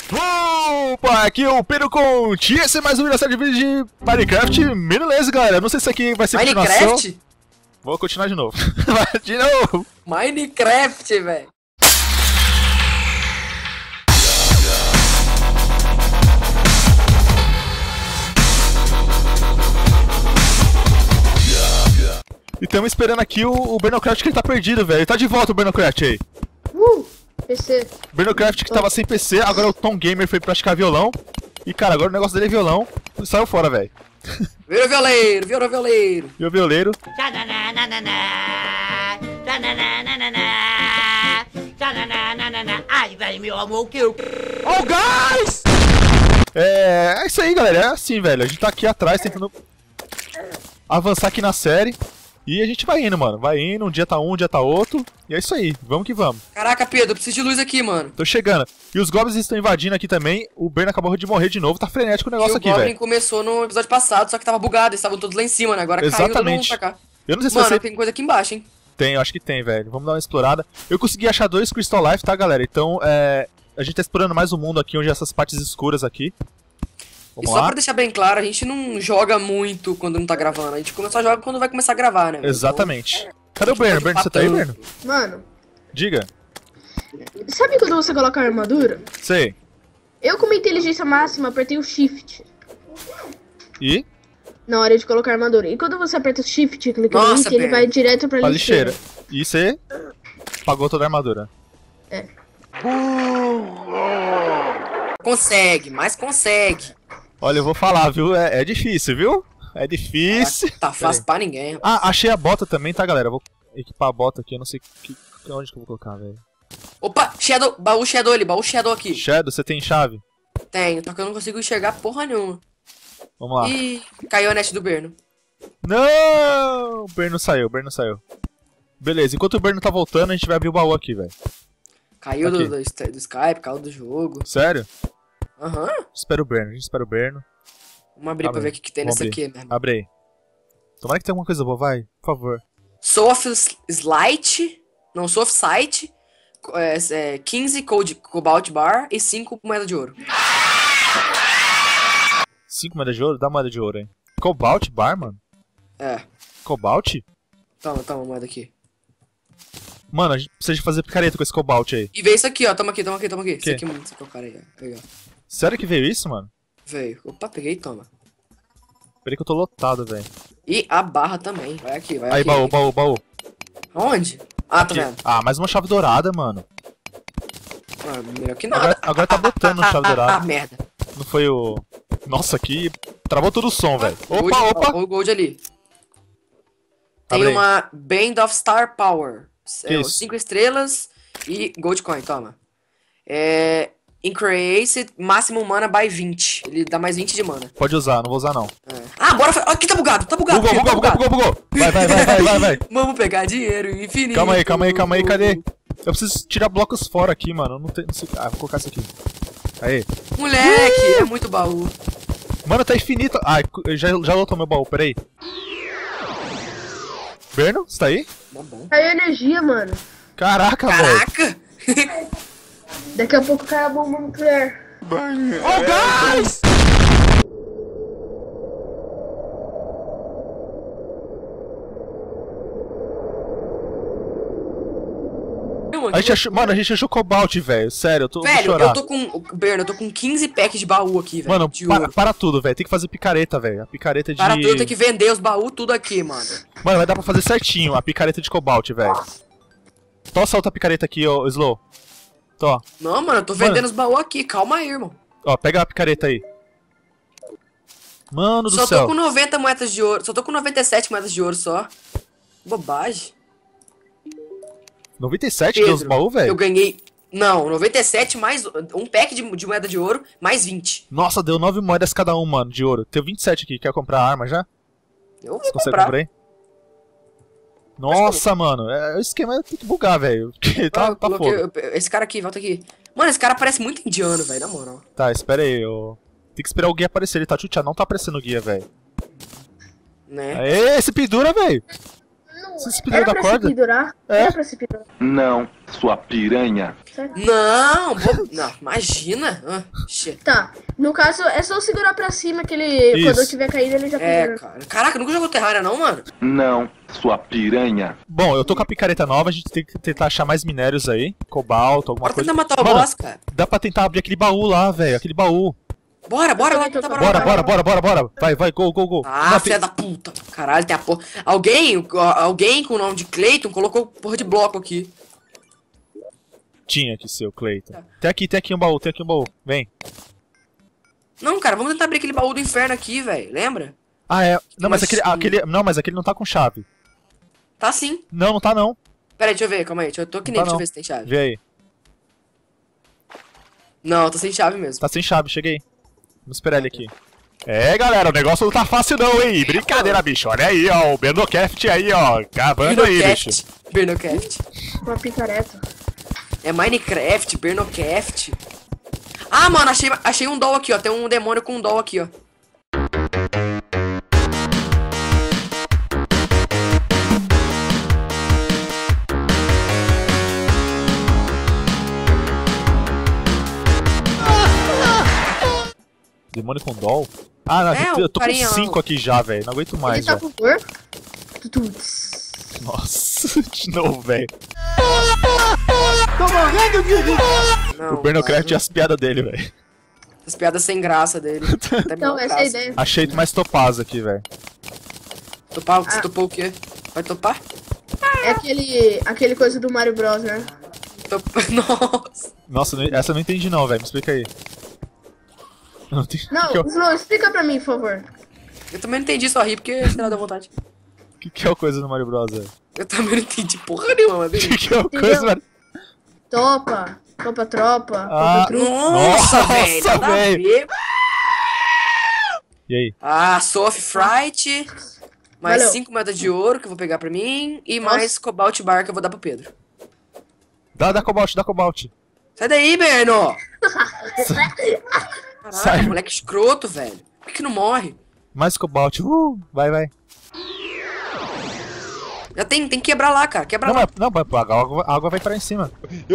Opa, aqui é o Pedro Conte e esse é mais um série de vídeos de Minecraft. Beleza, galera, não sei se aqui vai ser continuação. Minecraft? Vou continuar de novo. Vai de novo. Minecraft, velho. E estamos esperando aqui o Bernocraft que ele tá perdido, velho. Tá de volta o Bernocraft aí. PC. Bernocraft que tava sem PC, agora o Tom Gamer foi praticar violão. E cara, agora o negócio dele é violão. Ele saiu fora, velho. Vira violeiro, vira violeiro. E o violeiro. Ai, velho, meu amor, que eu... Oh, guys! É isso aí, galera. É assim, velho. A gente tá aqui atrás tentando avançar aqui na série. E a gente vai indo, mano. Vai indo, um dia tá um dia tá outro. E é isso aí, vamos que vamos. Caraca, Pedro, eu preciso de luz aqui, mano. Tô chegando. E os goblins estão invadindo aqui também. O Bern acabou de morrer de novo. Tá frenético o negócio aqui, velho. O velho. Goblin começou no episódio passado, só que tava bugado. Eles estavam todos lá em cima, né? Agora caiu todo mundo pra cá. Eu não sei se mano, você... tem coisa aqui embaixo, hein? Tem, eu acho que tem, velho. Vamos dar uma explorada. Eu consegui achar 2 Crystal Life, tá, galera? Então, a gente tá explorando mais o mundo aqui, onde essas partes escuras aqui. Vamos e só lá. pra deixar bem claro, a gente não joga muito quando não tá gravando. A gente só joga quando vai começar a gravar, né? Exatamente. Então, cadê o Berno? Berno, você tá aí, Berno? Mano, Diga. sabe quando você coloca a armadura? Sei. Eu com uma inteligência máxima apertei o shift E? na hora de colocar a armadura. E quando você aperta o shift e clica no Nossa, link, ele Berno. vai direto pra Pra lixeira. lixeira. E você pagou toda a armadura. É. consegue, mas consegue. Olha, eu vou falar, viu? É difícil, viu? É difícil. Tá fácil pra ninguém, rapaz. Ah, achei a bota também, tá, galera? Eu vou equipar a bota aqui, eu não sei onde que eu vou colocar, velho. Opa, Shadow, baú Shadow ali, baú Shadow aqui. Shadow, você tem chave? Tenho, só que eu não consigo enxergar porra nenhuma. Vamos lá. Ih, caiu a net do Berno. Não! O Berno saiu, o Berno saiu. Beleza, enquanto o Berno tá voltando, a gente vai abrir o baú aqui, velho. Caiu Aqui. do Skype, caiu do jogo. Sério? Aham. Espera o Berno, a gente espera o Berno. Vamos abrir pra ver o que tem Vamos nesse abrir. aqui, meu irmão. Abre aí. Tomara que tenha alguma coisa boa, vai, por favor. Soft Slite, não Soft Sight, 15 Cobalt Bar e 5 moedas de ouro. 5 moedas de ouro? Dá moeda de ouro, hein. Cobalt Bar, mano? É, Cobalt? toma a moeda aqui. Mano, a gente precisa de fazer picareta com esse Cobalt aí. E veio isso aqui, ó, toma aqui. Isso aqui, mano, esse aqui é o cara aí, ó. Aí, ó. Sério que veio isso, mano? Veio. Opa, peguei e toma. Peraí que eu tô lotado, velho. E a barra também. Vai aqui, vai Aí, aqui. baú. Onde? Ah, tá Aqui. vendo. Ah, mais uma chave dourada, mano. Ah, melhor que nada. Agora tá botando chave Ah, dourada. merda. Não foi o... Nossa, aqui... Travou todo o som, velho. Gold, Opa! ó, o Gold ali. Tem Abre aí. uma Band of Star Power. Isso. 5 estrelas e Gold Coin, toma. Increase máximo mana by 20. Ele dá mais 20 de mana. Pode usar, não vou usar não. Ah, bora. Aqui tá bugado, filho, tá bugado. Bugou. Vai. Vamos pegar dinheiro infinito. Calma aí, cadê? Eu preciso tirar blocos fora aqui, mano. Não sei... Ah, vou colocar isso aqui. Aí. Moleque, é muito baú. Mano, tá infinito. Ah, já lotou meu baú, peraí. Berno, você tá aí? Tá bom. Caiu energia, mano. Caraca, velho. Caraca! Daqui a pouco cai a bomba nuclear. Oh, guys! Mano, a gente achou Cobalt, velho. Sério, eu vou Velho, chorar. eu tô com... Berno, eu tô com 15 packs de baú aqui, velho. Mano, de ouro. para tudo, velho. Tem que fazer picareta, velho. A picareta de... Para tudo, tem que vender os baús tudo aqui, mano. Mano, vai dar pra fazer certinho a picareta de Cobalt, velho. Tossa outra picareta aqui, ó, Slow. Tó. Não, mano, eu tô vendendo os baús aqui. Calma aí, irmão. Ó, pega a picareta aí. Mano do Só céu. tô com 90 moedas de ouro. Só tô com 97 moedas de ouro só. Bobagem. 97 deu os baús, Eu velho? ganhei... Não, 97 mais um pack de moeda de ouro, mais 20. Nossa, deu 9 moedas cada um, mano, de ouro. Tem 27 aqui. Quer comprar arma já? Eu vou Você consegue comprar. comprar aí? Nossa, mano. O esquema tem que bugar, velho. Tá Coloquei- foda. Esse cara aqui, volta aqui. Mano, esse cara parece muito indiano, velho, na moral. Tá, espera aí. Tem que esperar o guia aparecer. Ele tá chuteado. Não tá aparecendo o guia, velho. Né? Aê, se pendura, velho. Você se pendurou Era da pra corda? se pendurar? É? Era pra se pendurar. Não, sua piranha. Sério? Não, não, imagina. Shit. Tá, no caso é só segurar pra cima que ele, quando eu Isso. tiver caído, ele já É, fica. cara. Caraca, nunca jogou Terraria não, mano? Não, sua piranha. Bom, eu tô com a picareta nova, a gente tem que tentar achar mais minérios aí. Cobalto, alguma Bora coisa. tentar matar o Mano, boss, cara. dá pra tentar abrir aquele baú lá, velho. Aquele baú. Bora lá, tentar Bora. Vai, go. Ah, Não, filha da puta. Caralho, tem a porra. Alguém com o nome de Clayton colocou porra de bloco aqui. Tinha que ser o Clayton. Tem aqui um baú, Vem. Não, cara, vamos tentar abrir aquele baú do inferno aqui, velho. Lembra? Ah, é. Não, mas Mas- aquele não tá com chave. Tá sim. Não tá não. Pera aí, deixa eu ver, calma aí. Eu tô que nem, Tá deixa eu não. ver se tem chave. Vê aí. Não, tá sem chave mesmo. Tá sem chave, cheguei. Vamos esperar ele aqui. É, galera, o negócio não tá fácil não, hein? Brincadeira, bicho. Olha aí, ó. O Bernocraft aí, ó. Cavando aí, bicho. Bernocraft. Uma picareta. É Minecraft, Bernocraft. Ah, mano, achei um doll aqui, ó. Tem um demônio com um doll aqui, ó. Demônio com doll? Ah, não, É, eu tô o carinha com lá, 5 aqui já, velho. Não aguento mais, Ele tá ó. com cor? Tuts. Nossa, de novo, velho. Não, O Bernocraft e as piadas dele, velho. as piadas sem graça dele. Até Então, me dá essa é a graça. ideia. Achei mais topaz aqui, velho. Topar? Você topou o quê? Vai topar? É aquele coisa do Mario Bros, né? Nossa. Nossa, essa eu não entendi não, velho. Me explica aí. Não, tem... Não, que, Slow, explica pra mim, por favor. Eu também não entendi, só ri porque será da vontade. que é o coisa do Mario Bros, velho? Eu também não entendi porra nenhuma, mas beleza. Que é o coisa, mano? Topa, tropa, Ah, trupa. Nossa, velho, nada a velho. ver. E aí? Ah, Soft Fright. Mais Valeu. 5 moedas de ouro que eu vou pegar pra mim. E mais Cobalt Bar que eu vou dar pro Pedro. Dá Cobalt. Sai daí, Berno! Caralho, Sai. moleque escroto, velho. Por que não morre? Mais Cobalt. Vai. Já tem que quebrar lá, cara. Quebra Não, lá. a água vai parar em cima.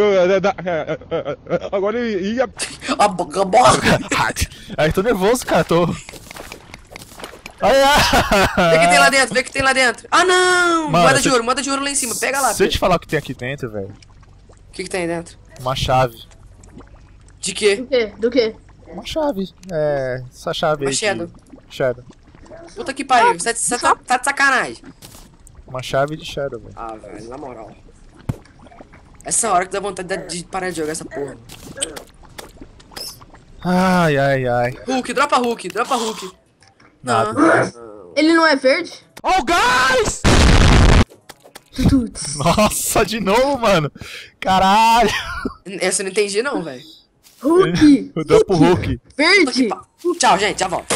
Agora ia. A boca. Aí tô nervoso, cara. Tô. Ai, Vê o que tem lá dentro, vê o que tem lá dentro. Ah, não! Mano, moeda se- de ouro lá em cima. Pega lá, Se eu Pedro. te falar o que tem aqui dentro, velho. O que tem aí dentro? Uma chave. De quê? Do quê? Do quê? Uma chave. É. Essa chave Uma aí. Shadow. Shadow. Puta que pariu. Você tá de sacanagem. Uma chave de Shadow, velho. Ah, velho, na moral. Essa hora que dá vontade de parar de jogar essa porra. Ai. Hulk, dropa Hulk. Não. Ele não é verde? Oh, guys! Tuts. Nossa, de novo, mano. Caralho. Essa eu não entendi não, velho. Hulk! Eu dou pro Hulk. Verde! Tchau, gente, já volto.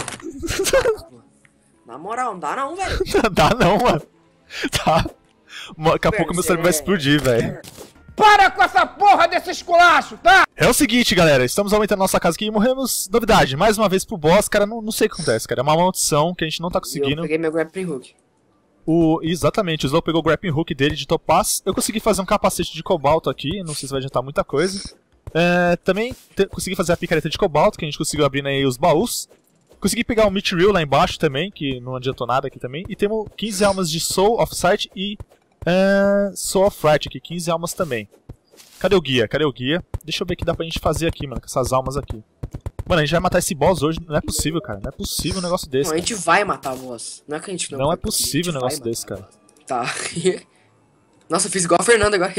Na moral, não dá não, velho. Dá não, mano. Tá. Daqui a pouco meu cérebro vai explodir, velho. Para com essa porra desse esculacho, tá? É o seguinte, galera, estamos aumentando nossa casa aqui e morremos. Novidade, mais uma vez pro boss, cara, não sei o que acontece, cara. É uma maldição que a gente não tá Eu conseguindo. peguei meu grappling hook. Exatamente, o Slow pegou o grappling hook dele de topaz. Eu consegui fazer um capacete de cobalto aqui, não sei se vai adiantar muita coisa. Também consegui fazer a picareta de cobalto, que a gente conseguiu abrir aí os baús. Consegui pegar um Mithril lá embaixo também, que não adiantou nada aqui também. E temos 15 almas de Soul of Sight e Soul of Fright aqui, 15 almas também. Cadê o guia? Deixa eu ver o que dá pra gente fazer aqui, mano, com essas almas aqui. Mano, a gente vai matar esse boss hoje. Não é possível, cara. Não é possível um negócio desse. Não, a gente vai matar o boss. Não é que a gente não Não vai, é possível um a gente negócio vai desse, cara. matar. Tá. Nossa, eu fiz igual a Fernanda agora.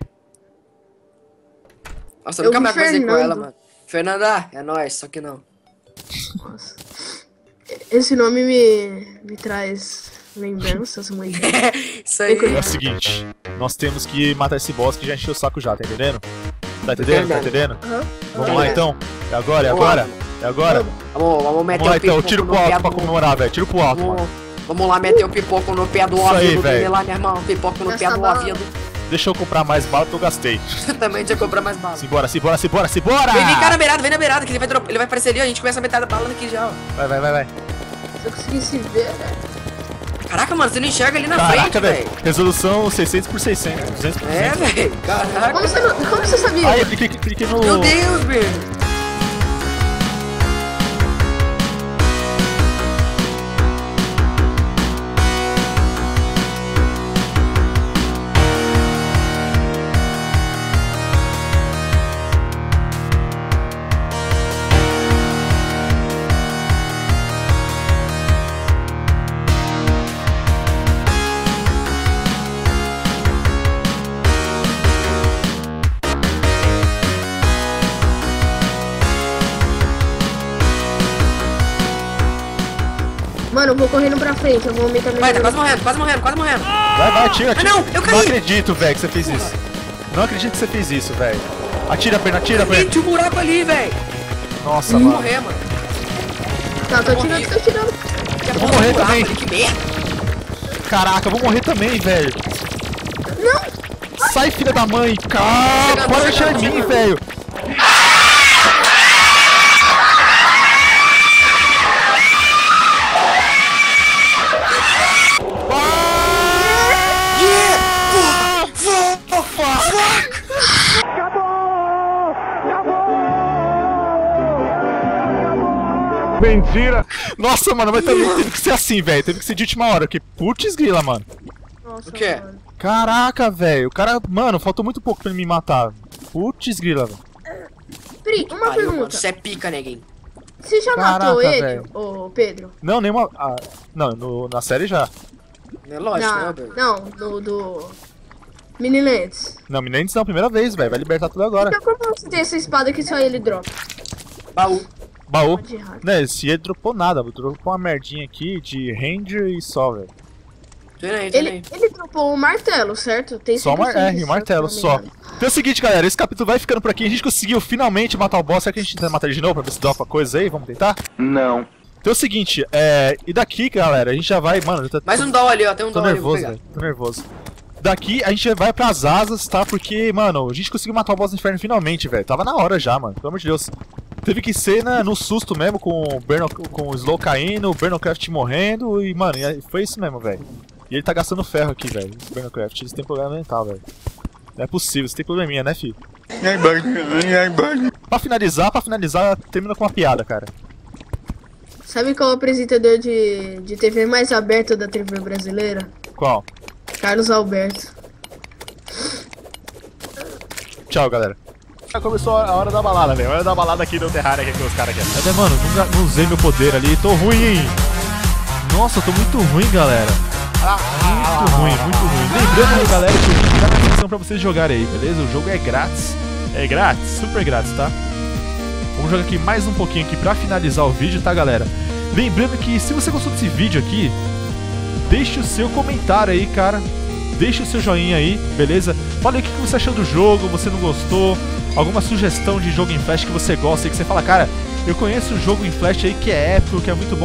Nossa, eu Eu nunca vi mais conversei com Fernando. ela, mano. Fernanda, é nóis, só que não. Nossa. Esse nome me traz lembranças muito. Isso aí. É o seguinte, nós temos que matar esse boss que já encheu o saco já, tá entendendo? Tá entendendo? Aham. Vamos lá então? É agora? Vamos meter Vamos lá o então, pipoco tiro no pro pé alto pra do... comemorar, velho. Tiro pro alto, mano. Vamos lá meter o pipoco no pé do Isso aí, ouvido dele velho. lá, meu irmão. Pipoco no Gasta pé do bala. ouvido. Deixa eu comprar mais bala que eu gastei. Também tinha que comprar mais bala. Simbora! Vem cá na beirada, que ele vai aparecer ali, ó. A gente começa a metade da bala aqui já, ó. Vai. Se eu conseguisse ver, né? Caraca, mano, você não enxerga ali na Caraca, frente, velho. velho. Resolução 600 por 600. 200 por 200. É, velho. Caraca. Como você sabia? Aí, cliquei no... Meu Deus, Breno. Mano, eu vou correndo pra frente, eu vou aumentar minha... Vai, tá quase morrendo, quase morrendo, quase morrendo. Vai, atira. não, eu caí. Não acredito, velho, que você fez isso. Não acredito que você fez isso, velho. Atira, Breno, atira, Breno. Tinha um buraco ali, velho. Nossa, Vou mano. morrer, mano. Tá, tô atirando, tô atirando. Eu vou morrer também. Que merda. Caraca, eu vou morrer também, velho. Não! Sai, filha da mãe. Cara, para de atirar em mim, velho. Mentira! Nossa, mano, mas também teve que ser assim, velho. Teve que ser de última hora, porque putz grila, mano. Nossa, O quê? mano. Caraca, velho. O cara, mano, faltou muito pouco pra ele me matar. Putz grila, velho. Pri, uma Aí, mano, pergunta. você é pica, neguinho. Você já Caraca, matou ele, velho. ô Pedro? Não, nenhuma. Ah, não, na série já. É lógico, né, Na, Breno? não, do Minilands. Não, Minentes não, primeira vez, velho. Vai libertar tudo agora. Então como você tem essa espada que só ele dropa? Baú. Baú. Pode errar. Né, esse ele dropou nada. Dropou uma merdinha aqui de Ranger e só, velho. Ele dropou o martelo, certo? Tem Só o 100% de martelo, sorte, se não só. me engano. Então é o seguinte, galera, esse capítulo vai ficando por aqui. A gente conseguiu finalmente matar o boss. Será que a gente tenta matar ele de novo pra ver se dropa coisa aí? Vamos tentar? Não. Então é o seguinte, e daqui, galera, a gente já vai... Mano, eu Mais um doll ali, ó. Tem um tô doll ali, vou nervoso, pegar. velho. Tô nervoso. Daqui a gente vai pras asas, tá? Porque, mano, a gente conseguiu matar o boss do inferno finalmente, velho. Tava na hora já, mano. Pelo amor de Deus. Teve que ser no susto mesmo, com o Slow caindo, o Bernocraft morrendo e, mano, foi isso mesmo, velho. E ele tá gastando ferro aqui, velho. O Bernocraft, eles têm problema mental, velho. Não é possível, você tem probleminha, né, fi? Pra finalizar, termina com uma piada, cara. Sabe qual é o apresentador de TV mais aberto da TV brasileira? Qual? Carlos Alberto. Tchau, galera. Já começou a hora da balada, velho. A hora da balada aqui no Terraria aqui com os caras aqui. Até, mano, não usei meu poder ali. Tô ruim, hein? Nossa, eu tô muito ruim, galera. Muito ruim, muito ruim. Lembrando, galera, que o link tá na descrição pra vocês jogarem aí, beleza? O jogo é grátis. É grátis, super grátis, tá? Vamos jogar aqui mais um pouquinho aqui pra finalizar o vídeo, tá, galera? Lembrando que se você gostou desse vídeo aqui, deixe o seu comentário aí, cara. Deixe o seu joinha aí, beleza? Fala aí o que você achou do jogo, você não gostou, alguma sugestão de jogo em Flash que você gosta e que você fala, cara, eu conheço um jogo em Flash aí que é épico, que é muito bom.